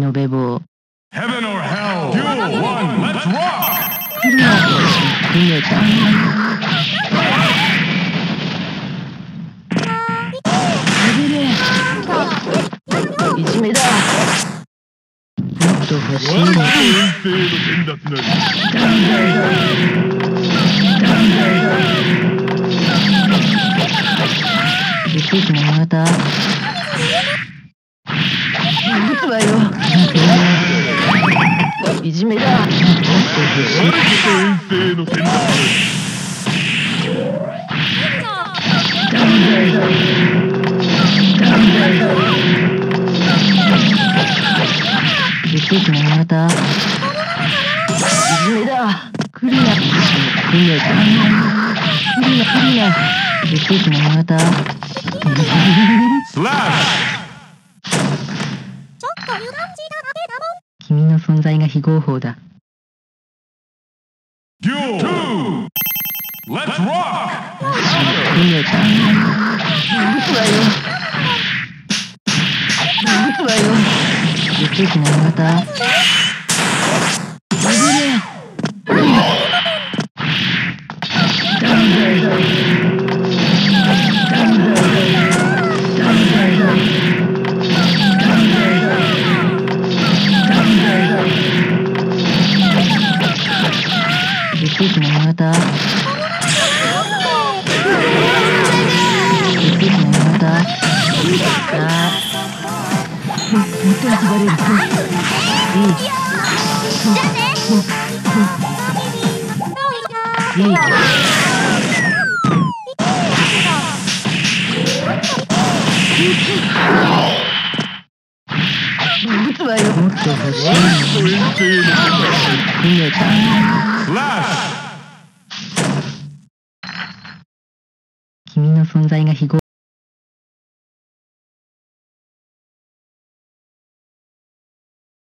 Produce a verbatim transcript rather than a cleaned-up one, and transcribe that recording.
のベボー。 Heaven or hell, duel one, let's rock! クリアと組めた。危ねえ。いじめだ。もっと欲しい。 我が遠征の先達なり。 血液のまた。撃つわよ。いじめだ。もっと欲しい。 我が遠征の先達なり。 血液のまた。いじめだ。クリア。クリア。クリア。クリア。血液のまた。 スラッシュ。 君の存在が非合法だ。 Duel two, let's rock! 組めた。撃つわよ。撃つわよ。血液のまた。危ねえ。血液のまた。血液のまた。ああ。もっと遊ばれる。いい。じゃあね。いい。撃つわよ。もっと欲しい。組めた。君の存在が非合法。